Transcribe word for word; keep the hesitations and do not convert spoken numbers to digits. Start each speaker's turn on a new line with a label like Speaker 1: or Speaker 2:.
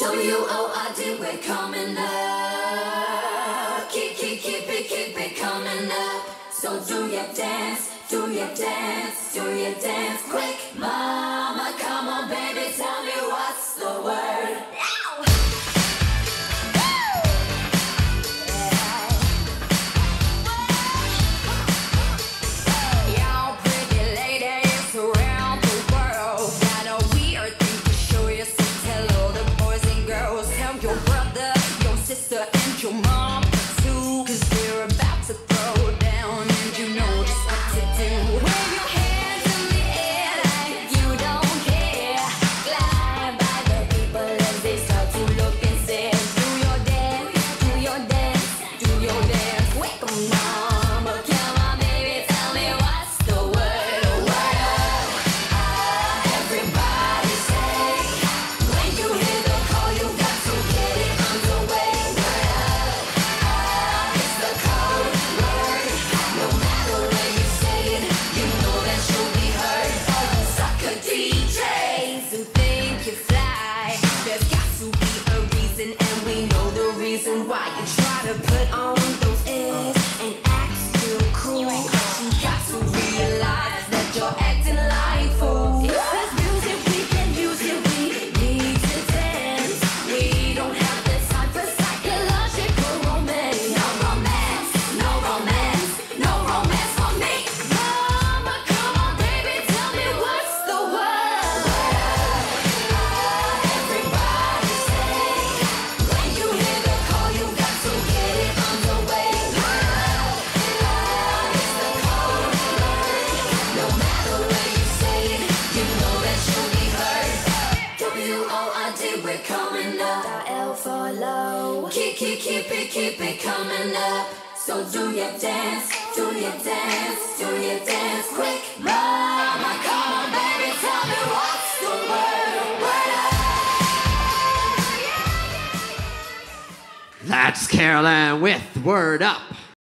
Speaker 1: W O R D, we're coming up. Keep, keep, keep it, keep it coming up. So do your dance, do your dance, do your dance quick. Mama, come on, baby, tell me what's the word.
Speaker 2: Your mom too, cause they're about to throw down and you know just what to do. Wave your hands in the air like you don't care. Glide by the people as they start to look and say, do your dance, do your dance, do your dance. Wake 'em, mama, come on baby, tell me what's the word, oh, word up. Everybody say, when you hear the call you got to get it underway. Why you try to put on those airs and act still cool? You got to realize that you're acting like fools. If there's music, we can use it. We need to dance. We don't have the time for psychological romance. No romance, no romance, no romance for me. Mama, come on, baby, tell me what's the word. Everybody say, when you hear the call, you got to get it underway. Love, love is the code word. No matter where you say it, you know that you'll be heard. W O R D, we're coming up. L for low. Keep, keep, keep it, keep it coming up. So do your dance, do your dance, do your dance quick. Mama, come on, baby, tell me what's the word, word up.
Speaker 3: That's Carol Ann with Word Up.